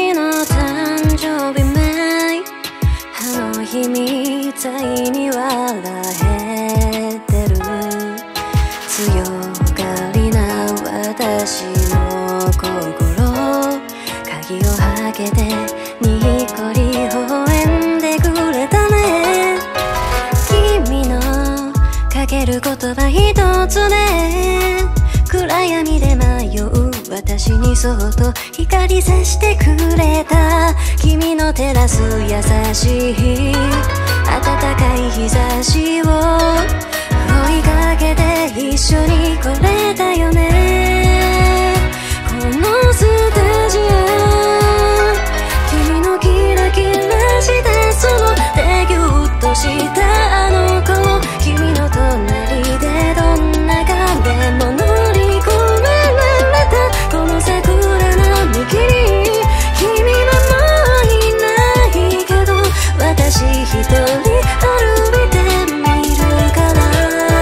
君の誕生日前、あの日みたいに笑えてる。強がりな私の心、鍵を開けてにっこり微笑んでくれたね。君のかける言葉一つで暗闇で迷う私にそっと光さしてくれた。君の照らす優しい暖かい日差しを追いかけて一緒に来れたよね。このステージへ君のキラキラしたその手ぎゅっとしたあの子、君の隣でどんな壁も乗り越えられたこの桜並木に君はもういないけど私一人歩いてみるから。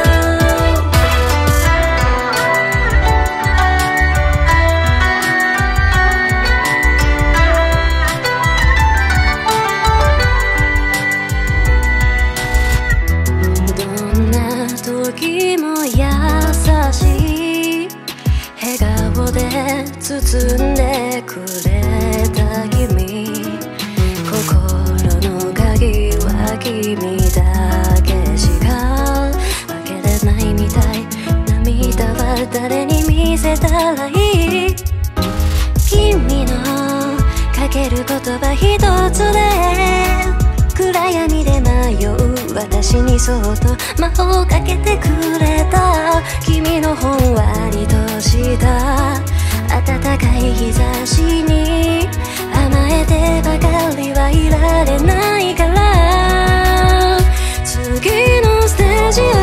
どんな時も優しい笑顔で包んでくれた君、心の鍵は君だけしか開けれないみたい。涙は誰に見せたらいい。君のかける言葉一つで暗闇で迷う私にそっと魔法をかけてくれた。君のほんわりとした暖かい日差しに甘えてばかりはいられないから、次のステージへ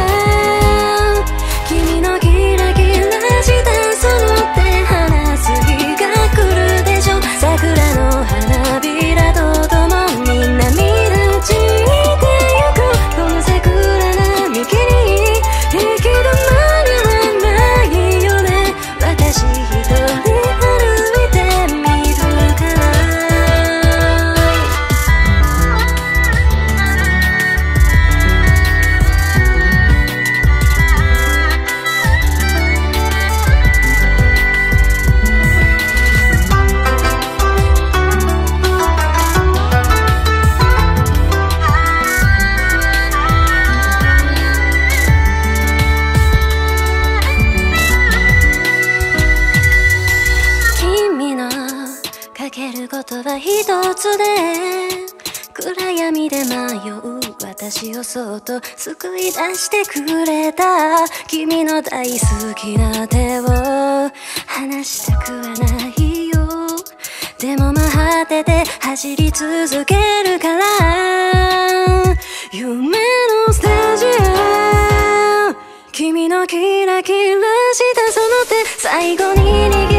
君のキラキラしたその手離す日が来るでしょ。桜の花びらとともに涙散ってゆくこの桜並木に行き止まりはないよね。私一人歩いてみるから。君のかける言葉一つで暗闇で迷う私をそっと救い出してくれた。君の大好きな手を離したくはないよ。でも果てて走り続けるから、夢のステージへ君のキラキラしたその手最後に握